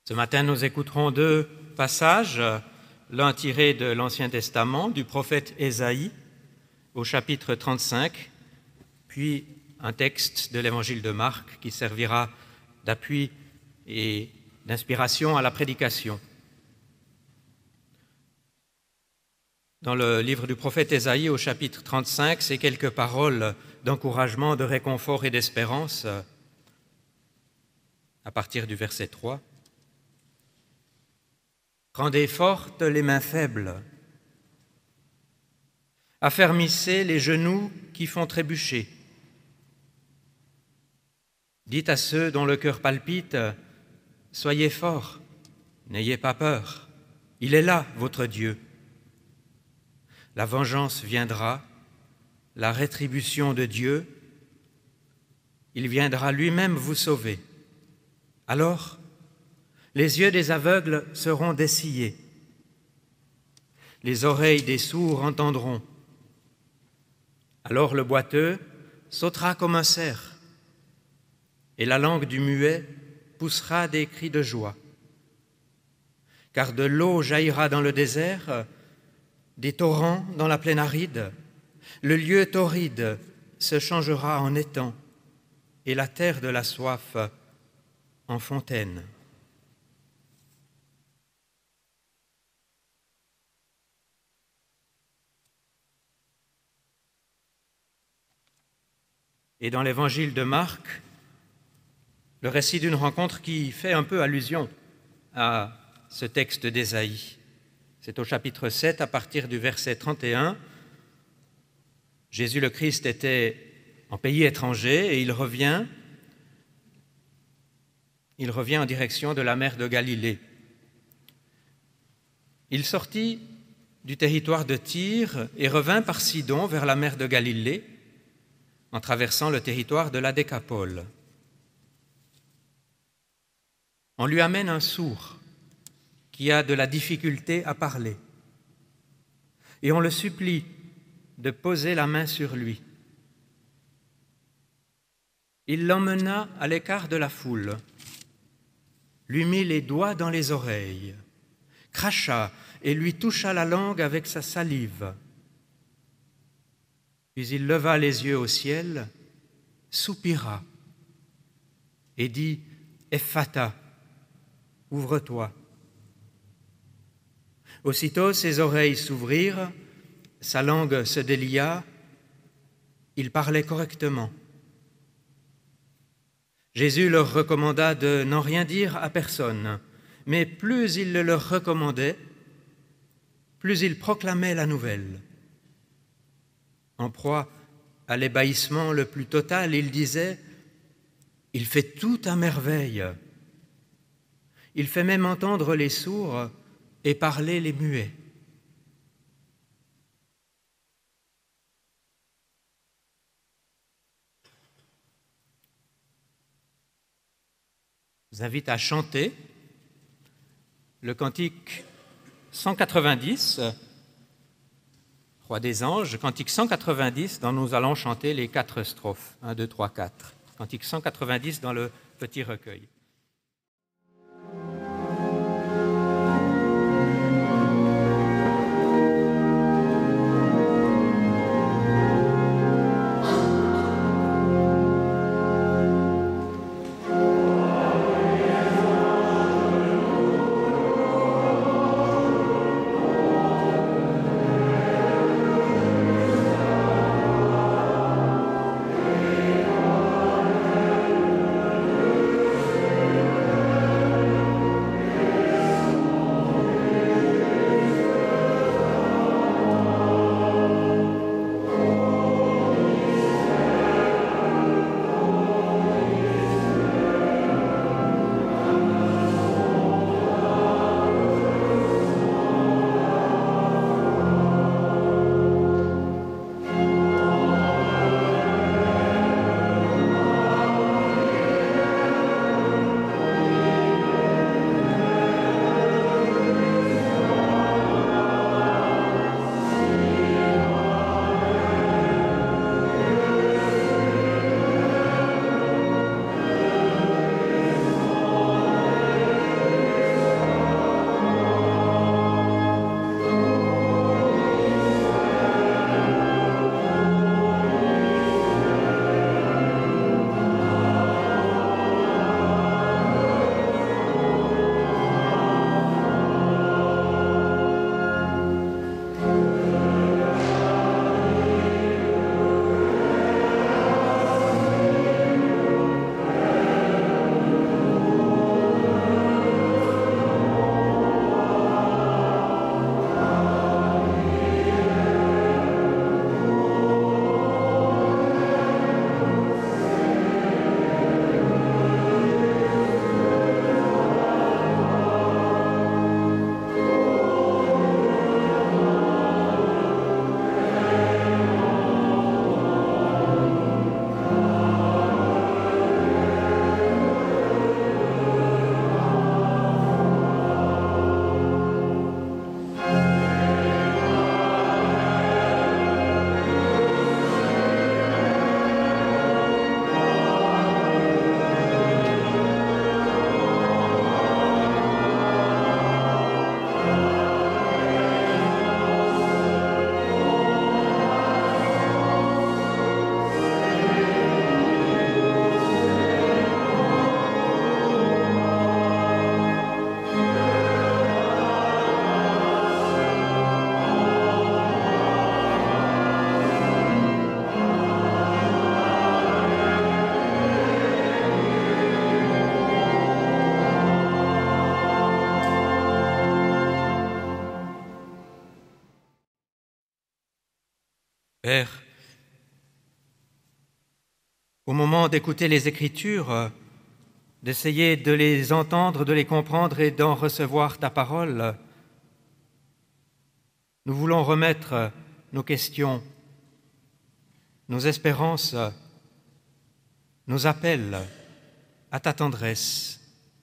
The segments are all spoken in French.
Ce matin, nous écouterons deux passages, l'un tiré de l'Ancien Testament, du prophète Ésaïe, au chapitre 35, puis un texte de l'Évangile de Marc qui servira d'appui et d'inspiration à la prédication. Dans le livre du prophète Ésaïe, au chapitre 35, ces quelques paroles d'encouragement, de réconfort et d'espérance, à partir du verset 3. Rendez fortes les mains faibles, affermissez les genoux qui font trébucher. Dites à ceux dont le cœur palpite, soyez forts, n'ayez pas peur, il est là, votre Dieu. La vengeance viendra, la rétribution de Dieu, il viendra lui-même vous sauver. Alors, les yeux des aveugles seront dessillés, les oreilles des sourds entendront. Alors le boiteux sautera comme un cerf, et la langue du muet poussera des cris de joie. Car de l'eau jaillira dans le désert, des torrents dans la plaine aride. Le lieu torride se changera en étang, et la terre de la soif en fontaine. Et dans l'évangile de Marc, le récit d'une rencontre qui fait un peu allusion à ce texte d'Ésaïe. C'est au chapitre 7, à partir du verset 31. Jésus le Christ était en pays étranger et il revient en direction de la mer de Galilée. Il sortit du territoire de Tyr et revint par Sidon vers la mer de Galilée, en traversant le territoire de la Décapole. On lui amène un sourd qui a de la difficulté à parler, et on le supplie de poser la main sur lui. Il l'emmena à l'écart de la foule, lui mit les doigts dans les oreilles, cracha et lui toucha la langue avec sa salive. Puis il leva les yeux au ciel, soupira et dit « Ephphatha, ouvre-toi ». Aussitôt ses oreilles s'ouvrirent, sa langue se délia, il parlait correctement. Jésus leur recommanda de n'en rien dire à personne, mais plus il le leur recommandait, plus il proclamait la nouvelle. En proie à l'ébahissement le plus total, il disait « Il fait tout à merveille. Il fait même entendre les sourds et parler les muets. » Je vous invite à chanter le cantique 190, Roi des anges, cantique 190, dont nous allons chanter les 4 strophes. 1, 2, 3, 4. Cantique 190 dans le petit recueil. Père, au moment d'écouter les Écritures, d'essayer de les entendre, de les comprendre et d'en recevoir ta parole, nous voulons remettre nos questions, nos espérances, nos appels à ta tendresse.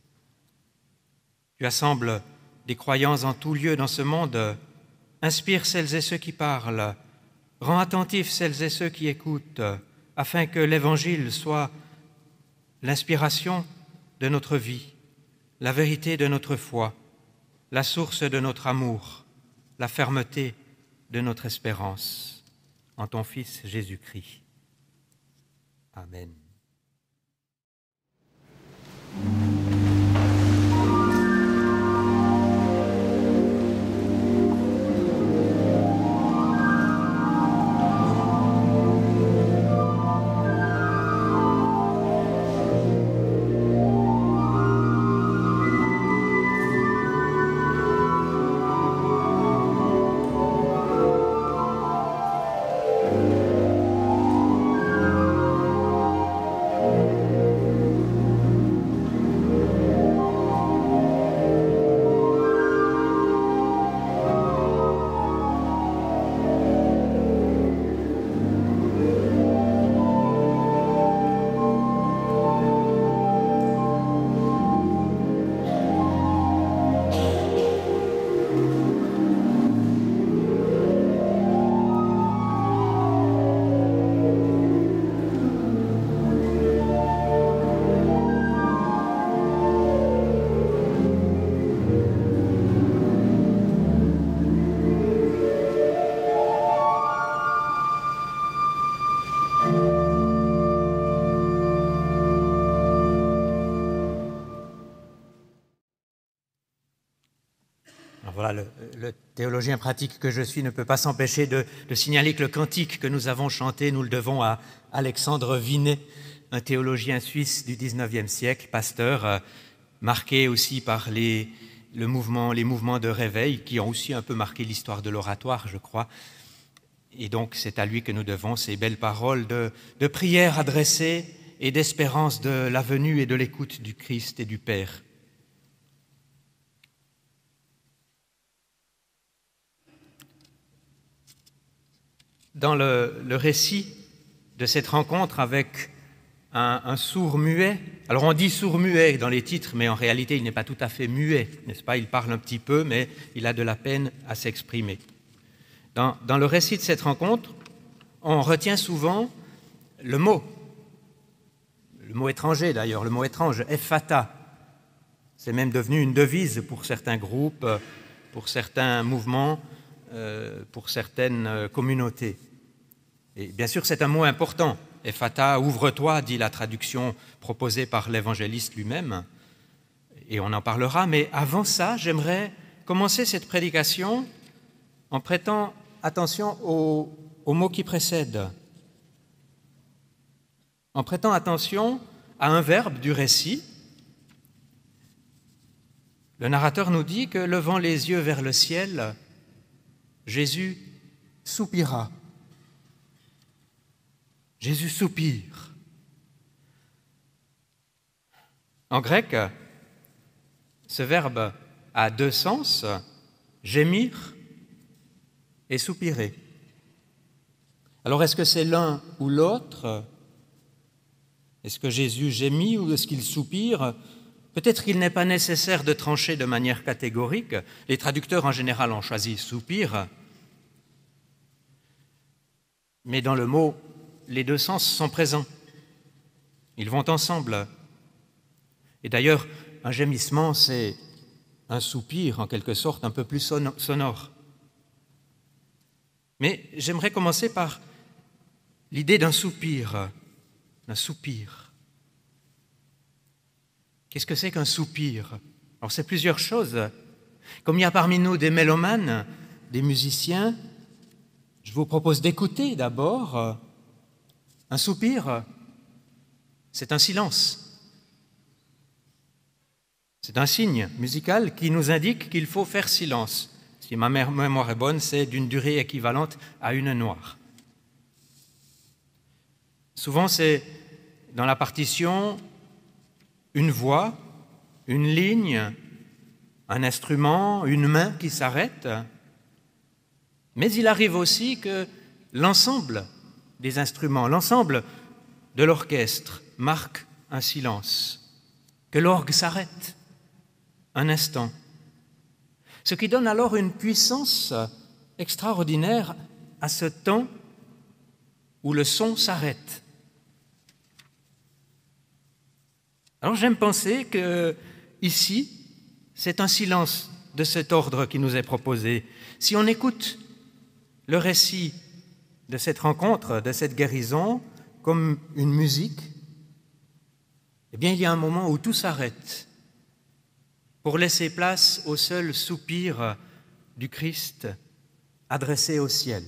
Tu assembles des croyants en tout lieu dans ce monde, inspire celles et ceux qui parlent, rends attentifs celles et ceux qui écoutent, afin que l'Évangile soit l'inspiration de notre vie, la vérité de notre foi, la source de notre amour, la fermeté de notre espérance. En ton Fils Jésus-Christ. Amen. Voilà, le théologien pratique que je suis ne peut pas s'empêcher de signaler que le cantique que nous avons chanté, nous le devons à Alexandre Vinet, un théologien suisse du XIXe siècle, pasteur, marqué aussi par les mouvements de réveil qui ont aussi un peu marqué l'histoire de l'oratoire, je crois. Et donc, c'est à lui que nous devons ces belles paroles de prière adressées et d'espérance de la venue et de l'écoute du Christ et du Père. Dans le récit de cette rencontre avec un sourd-muet, alors on dit sourd-muet dans les titres, mais en réalité il n'est pas tout à fait muet, n'est-ce pas? Il parle un petit peu, mais il a de la peine à s'exprimer. Dans le récit de cette rencontre, on retient souvent le mot étranger d'ailleurs, le mot étrange, ephata. C'est même devenu une devise pour certains groupes, pour certains mouvements, pour certaines communautés. Et bien sûr, c'est un mot important. Ephata, ouvre-toi, dit la traduction proposée par l'évangéliste lui-même, et on en parlera. Mais avant ça, j'aimerais commencer cette prédication en prêtant attention aux mots qui précèdent, en prêtant attention à un verbe du récit. Le narrateur nous dit que, levant les yeux vers le ciel, Jésus soupira. Jésus soupire. En grec, ce verbe a deux sens, gémir et soupirer. Alors, est-ce que c'est l'un ou l'autre? Est-ce que Jésus gémit ou est-ce qu'il soupire? Peut-être qu'il n'est pas nécessaire de trancher de manière catégorique. Les traducteurs, en général, ont choisi « soupir ». Mais dans le mot, les deux sens sont présents. Ils vont ensemble. Et d'ailleurs, un gémissement, c'est un soupir, en quelque sorte, un peu plus sonore. Mais j'aimerais commencer par l'idée d'un soupir. Un soupir. Qu'est-ce que c'est qu'un soupir? Alors, c'est plusieurs choses. Comme il y a parmi nous des mélomanes, des musiciens, je vous propose d'écouter d'abord. Un soupir, c'est un silence. C'est un signe musical qui nous indique qu'il faut faire silence. Si ma mémoire est bonne, c'est d'une durée équivalente à une noire. Souvent, c'est dans la partition une voix, une ligne, un instrument, une main qui s'arrête. Mais il arrive aussi que l'ensemble des instruments, l'ensemble de l'orchestre marque un silence, que l'orgue s'arrête un instant, ce qui donne alors une puissance extraordinaire à ce temps où le son s'arrête. Alors j'aime penser que ici, c'est un silence de cet ordre qui nous est proposé. Si on écoute le récit de cette rencontre, de cette guérison, comme une musique, eh bien, il y a un moment où tout s'arrête pour laisser place au seul soupir du Christ adressé au ciel.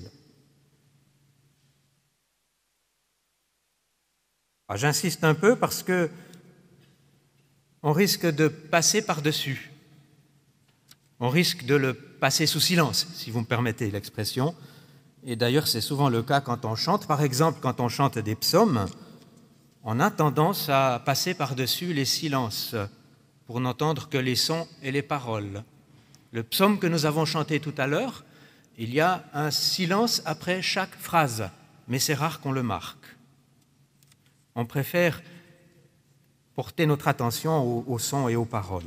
Alors, j'insiste un peu parce que on risque de passer par-dessus. On risque de le passer sous silence, si vous me permettez l'expression. Et d'ailleurs, c'est souvent le cas quand on chante. Par exemple, quand on chante des psaumes, on a tendance à passer par-dessus les silences pour n'entendre que les sons et les paroles. Le psaume que nous avons chanté tout à l'heure, il y a un silence après chaque phrase, mais c'est rare qu'on le marque. On préfère porter notre attention aux sons et aux paroles.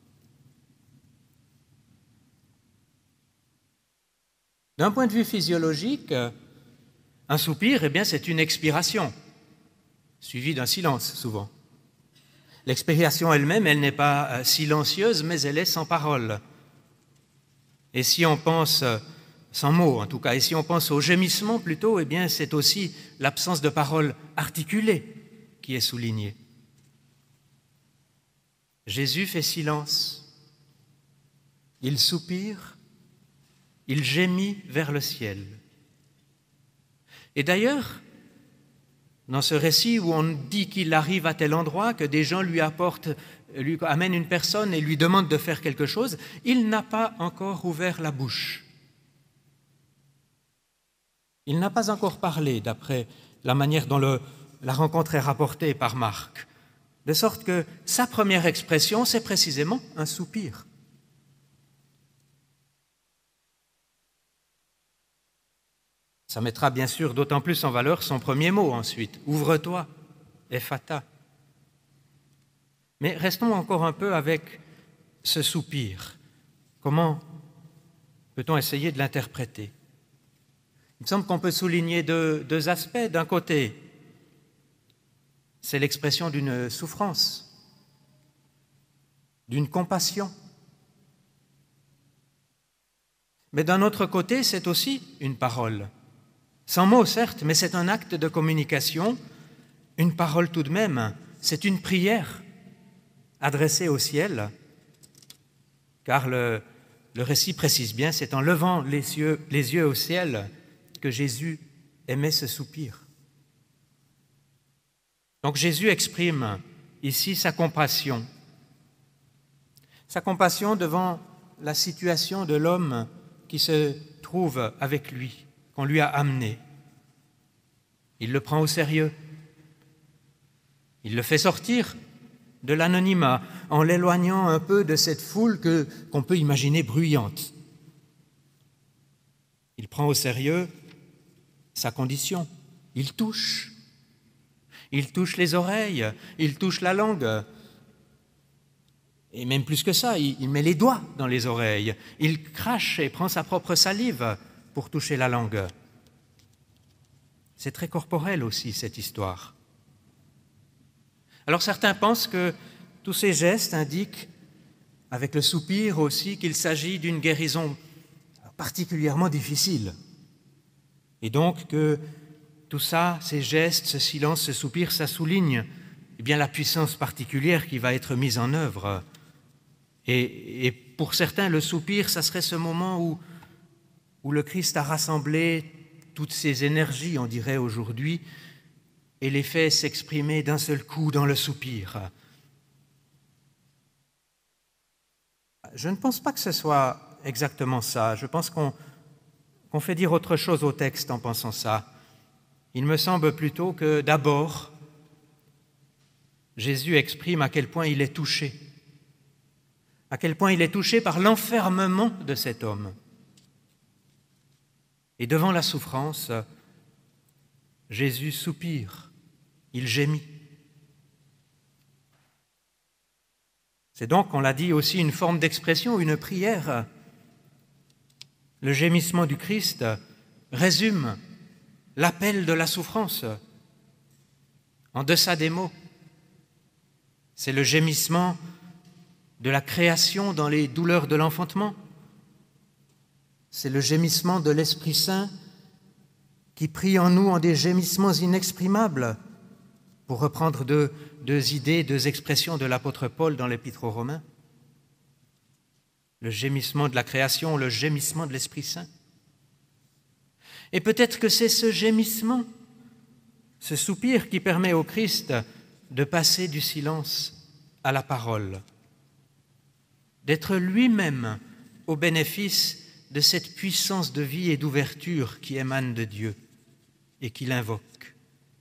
D'un point de vue physiologique, un soupir, eh bien, c'est une expiration, suivie d'un silence souvent. L'expiration elle-même, elle n'est pas silencieuse, mais elle est sans parole. Et si on pense, sans mots en tout cas, et si on pense au gémissement plutôt, eh bien, c'est aussi l'absence de parole articulée qui est soulignée. Jésus fait silence, il soupire, il gémit vers le ciel. Et d'ailleurs, dans ce récit où on dit qu'il arrive à tel endroit, que des gens lui amènent une personne et lui demandent de faire quelque chose, il n'a pas encore ouvert la bouche. Il n'a pas encore parlé, d'après la manière dont la rencontre est rapportée par Marc. De sorte que sa première expression, c'est précisément un soupir. Ça mettra bien sûr d'autant plus en valeur son premier mot ensuite, « Ouvre-toi, Ephata ». Mais restons encore un peu avec ce soupir. Comment peut-on essayer de l'interpréter? Il me semble qu'on peut souligner deux aspects. D'un côté, c'est l'expression d'une souffrance, d'une compassion. Mais d'un autre côté, c'est aussi une parole. Sans mots, certes, mais c'est un acte de communication, une parole tout de même, c'est une prière adressée au ciel, car le récit précise bien, c'est en levant les yeux au ciel que Jésus émet ce soupir. Donc Jésus exprime ici sa compassion devant la situation de l'homme qui se trouve avec lui, qu'on lui a amené. Il le prend au sérieux. Il le fait sortir de l'anonymat en l'éloignant un peu de cette foule qu'on peut imaginer bruyante. Il prend au sérieux sa condition. Il touche les oreilles, il touche la langue. Et même plus que ça, il met les doigts dans les oreilles. Il crache et prend sa propre salive pour toucher la langue. C'est très corporel aussi, cette histoire. Alors certains pensent que tous ces gestes indiquent, avec le soupir aussi, qu'il s'agit d'une guérison particulièrement difficile. Et donc que tout ça, ces gestes, ce silence, ce soupir, ça souligne eh bien, la puissance particulière qui va être mise en œuvre. Et pour certains, le soupir, ça serait ce moment où le Christ a rassemblé toutes ses énergies, on dirait aujourd'hui, et les fait s'exprimer d'un seul coup dans le soupir. Je ne pense pas que ce soit exactement ça. Je pense qu'on fait dire autre chose au texte en pensant ça. Il me semble plutôt que d'abord, Jésus exprime à quel point il est touché, à quel point il est touché par l'enfermement de cet homme. Et devant la souffrance, Jésus soupire, il gémit. C'est donc, on l'a dit, aussi une forme d'expression, une prière. Le gémissement du Christ résume l'appel de la souffrance en deçà des mots. C'est le gémissement de la création dans les douleurs de l'enfantement. C'est le gémissement de l'Esprit Saint qui prie en nous en des gémissements inexprimables, pour reprendre deux idées, deux expressions de l'apôtre Paul dans l'Épître aux Romains. Le gémissement de la création, le gémissement de l'Esprit Saint. Et peut-être que c'est ce gémissement, ce soupir qui permet au Christ de passer du silence à la parole, d'être lui-même au bénéfice de cette puissance de vie et d'ouverture qui émane de Dieu et qu'il invoque.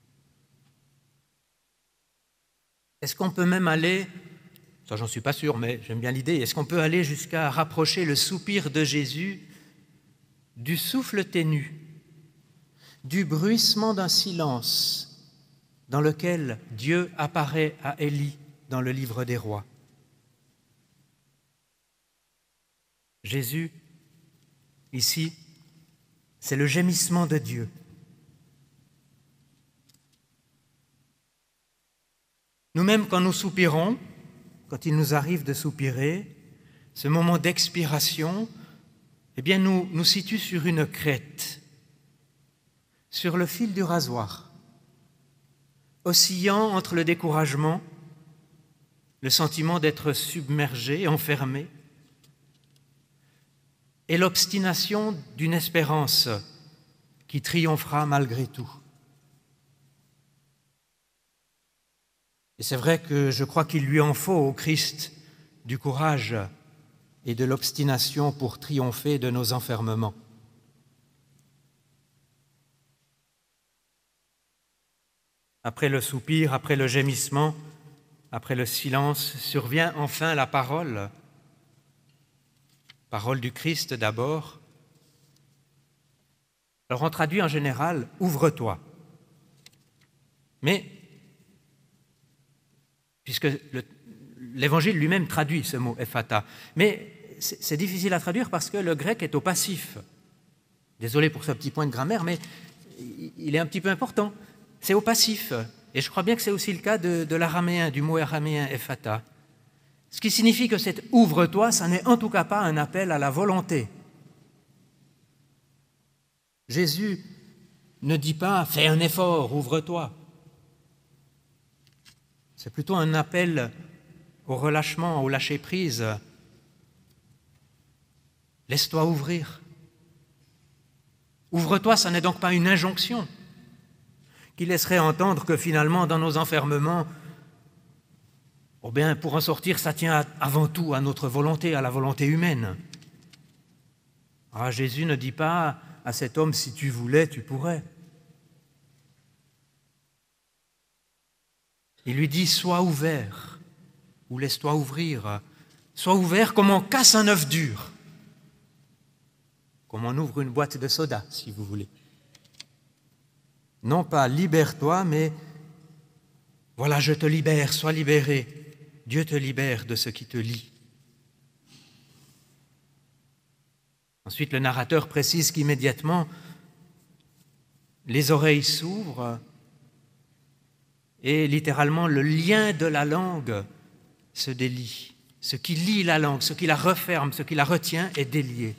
Est-ce qu'on peut même aller, ça j'en suis pas sûr, mais j'aime bien l'idée, est-ce qu'on peut aller jusqu'à rapprocher le soupir de Jésus du souffle ténu, du bruissement d'un silence dans lequel Dieu apparaît à Élie dans le livre des rois? Jésus, ici, c'est le gémissement de Dieu. Nous-mêmes, quand nous soupirons, quand il nous arrive de soupirer, ce moment d'expiration, eh bien, nous situe sur une crête, sur le fil du rasoir, oscillant entre le découragement, le sentiment d'être submergé, enfermé, et l'obstination d'une espérance qui triomphera malgré tout. Et c'est vrai que je crois qu'il lui en faut au Christ du courage et de l'obstination pour triompher de nos enfermements. Après le soupir, après le gémissement, après le silence, survient enfin la parole. Parole du Christ d'abord. Alors on traduit en général « ouvre-toi ». Mais, puisque l'Évangile lui-même traduit ce mot « ephata », mais c'est difficile à traduire parce que le grec est au passif. Désolé pour ce petit point de grammaire, mais il est un petit peu important. C'est au passif. Et je crois bien que c'est aussi le cas de l'araméen, du mot araméen « ephata ». Ce qui signifie que cet « ouvre-toi », ça n'est en tout cas pas un appel à la volonté. Jésus ne dit pas « fais un effort, ouvre-toi ». C'est plutôt un appel au relâchement, au lâcher-prise. Laisse-toi ouvrir. Ouvre-toi, ça n'est donc pas une injonction qui laisserait entendre que finalement, dans nos enfermements, oh bien, pour en sortir, ça tient avant tout à notre volonté, à la volonté humaine. Ah, Jésus ne dit pas à cet homme, si tu voulais, tu pourrais. Il lui dit, sois ouvert, ou laisse-toi ouvrir. Sois ouvert comme on casse un œuf dur, comme on ouvre une boîte de soda, si vous voulez. Non pas libère-toi, mais voilà, je te libère, sois libéré. Dieu te libère de ce qui te lie. Ensuite, le narrateur précise qu'immédiatement, les oreilles s'ouvrent et littéralement le lien de la langue se délie. Ce qui lie la langue, ce qui la referme, ce qui la retient est délié.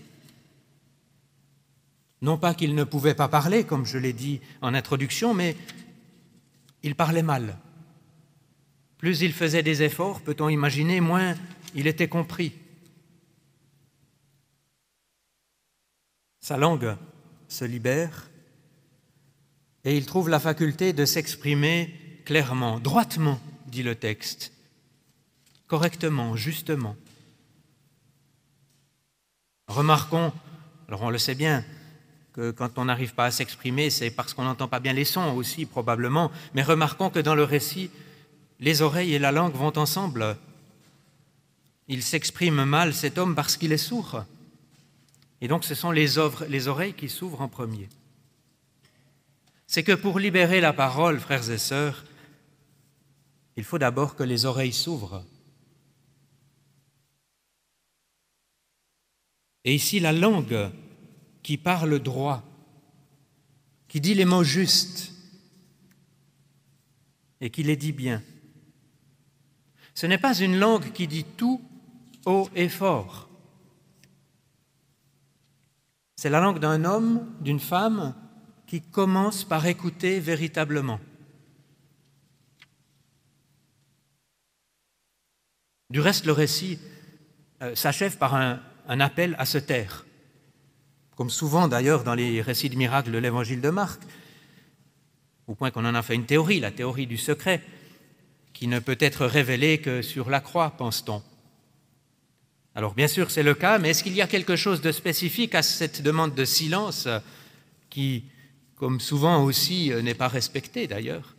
Non pas qu'il ne pouvait pas parler, comme je l'ai dit en introduction, mais il parlait mal. Plus il faisait des efforts, peut-on imaginer, moins il était compris. Sa langue se libère et il trouve la faculté de s'exprimer clairement, droitement, dit le texte, correctement, justement. Remarquons, alors on le sait bien, que quand on n'arrive pas à s'exprimer, c'est parce qu'on n'entend pas bien les sons aussi, probablement. Mais remarquons que dans le récit, les oreilles et la langue vont ensemble. Il s'exprime mal, cet homme, parce qu'il est sourd. Et donc, ce sont les oreilles qui s'ouvrent en premier. C'est que pour libérer la parole, frères et sœurs, il faut d'abord que les oreilles s'ouvrent. Et ici, la langue qui parle droit, qui dit les mots justes et qui les dit bien. Ce n'est pas une langue qui dit tout haut et fort. C'est la langue d'un homme, d'une femme, qui commence par écouter véritablement. Du reste, le récit s'achève par un appel à se taire. Comme souvent d'ailleurs dans les récits de miracles de l'évangile de Marc, au point qu'on en a fait une théorie, la théorie du secret, qui ne peut être révélée que sur la croix, pense-t-on. Alors bien sûr c'est le cas, mais est-ce qu'il y a quelque chose de spécifique à cette demande de silence qui, comme souvent aussi, n'est pas respectée d'ailleurs?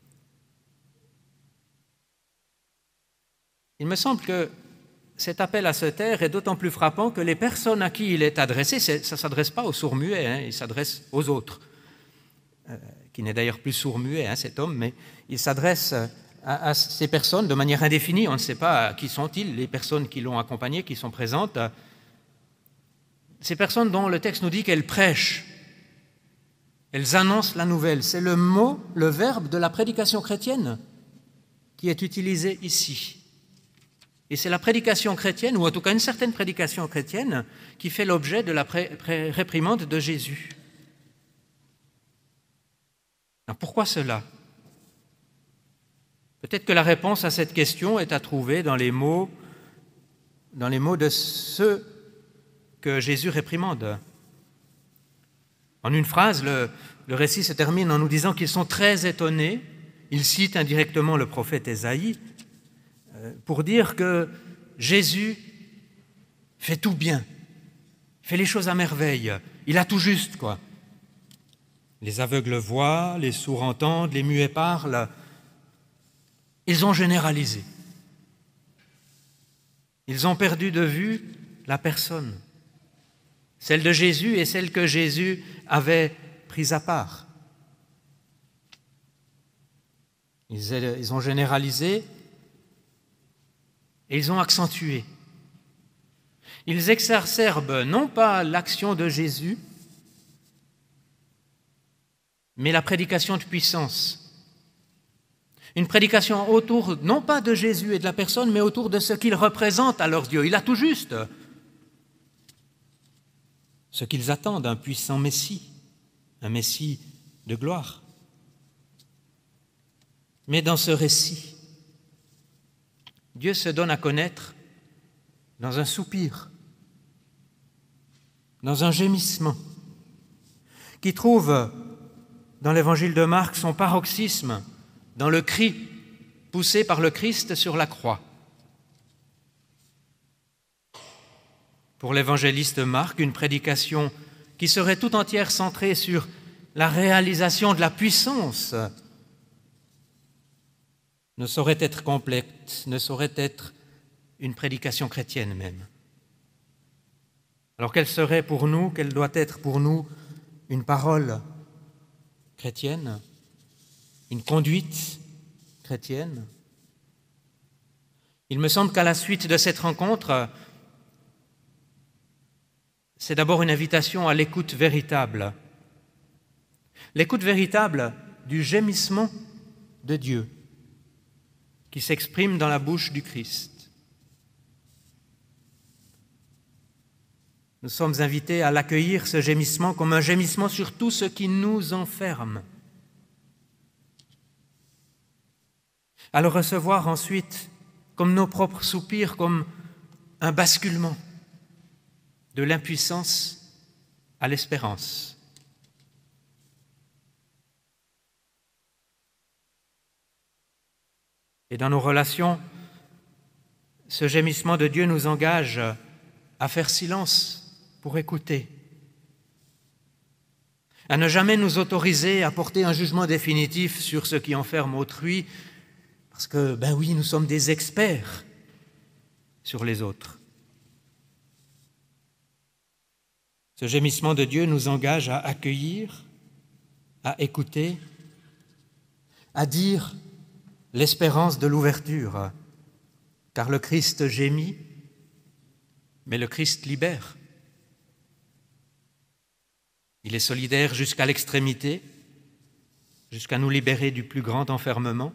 Il me semble que cet appel à se taire est d'autant plus frappant que les personnes à qui il est adressé, ça ne s'adresse pas aux sourds-muets, il s'adresse aux autres, qui n'est d'ailleurs plus sourd-muet, cet homme, mais il s'adresse à ces personnes de manière indéfinie. On ne sait pas qui sont-ils, les personnes qui l'ont accompagné, qui sont présentes. Ces personnes dont le texte nous dit qu'elles prêchent, elles annoncent la nouvelle. C'est le mot, le verbe de la prédication chrétienne qui est utilisé ici. Et c'est la prédication chrétienne, ou en tout cas une certaine prédication chrétienne, qui fait l'objet de la réprimande de Jésus. Alors pourquoi cela ? Peut-être que la réponse à cette question est à trouver dans les mots de ceux que Jésus réprimande. En une phrase, le récit se termine en nous disant qu'ils sont très étonnés. Il cite indirectement le prophète Ésaïe pour dire que Jésus fait tout bien, fait les choses à merveille, il a tout juste, quoi. Les aveugles voient, les sourds entendent, les muets parlent. Ils ont généralisé. Ils ont perdu de vue la personne, celle de Jésus et celle que Jésus avait prise à part. Ils ont généralisé et ils ont accentué. Ils exacerbent non pas l'action de Jésus, mais la prédication de puissance. Une prédication autour, non pas de Jésus et de la personne, mais autour de ce qu'il représente à leurs yeux. Il a tout juste ce qu'ils attendent d'un puissant Messie, un Messie de gloire. Mais dans ce récit, Dieu se donne à connaître dans un soupir, dans un gémissement, qui trouve dans l'évangile de Marc son paroxysme dans le cri poussé par le Christ sur la croix. Pour l'évangéliste Marc, une prédication qui serait tout entière centrée sur la réalisation de la puissance ne saurait être complète, ne saurait être une prédication chrétienne même. Alors quelle serait pour nous, quelle doit être pour nous une parole chrétienne, une conduite chrétienne? Il me semble qu'à la suite de cette rencontre, c'est d'abord une invitation à l'écoute véritable. L'écoute véritable du gémissement de Dieu qui s'exprime dans la bouche du Christ. Nous sommes invités à l'accueillir, ce gémissement, comme un gémissement sur tout ce qui nous enferme. À le recevoir ensuite comme nos propres soupirs, comme un basculement de l'impuissance à l'espérance. Et dans nos relations, ce gémissement de Dieu nous engage à faire silence pour écouter, à ne jamais nous autoriser à porter un jugement définitif sur ce qui enferme autrui, parce que, ben oui, nous sommes des experts sur les autres. Ce gémissement de Dieu nous engage à accueillir, à écouter, à dire l'espérance de l'ouverture, car le Christ gémit, mais le Christ libère. Il est solidaire jusqu'à l'extrémité, jusqu'à nous libérer du plus grand enfermement.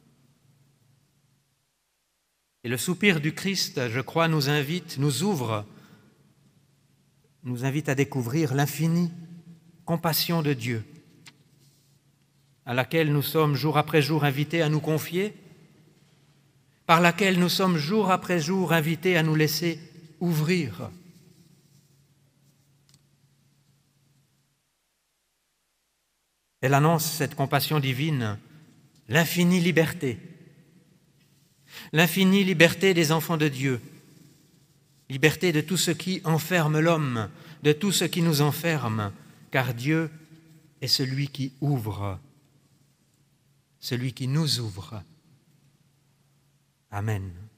Et le soupir du Christ, je crois, nous invite, nous ouvre, nous invite à découvrir l'infinie compassion de Dieu, à laquelle nous sommes jour après jour invités à nous confier, par laquelle nous sommes jour après jour invités à nous laisser ouvrir. Elle annonce, cette compassion divine, l'infinie liberté des enfants de Dieu, liberté de tout ce qui enferme l'homme, de tout ce qui nous enferme, car Dieu est celui qui ouvre, celui qui nous ouvre. Amen.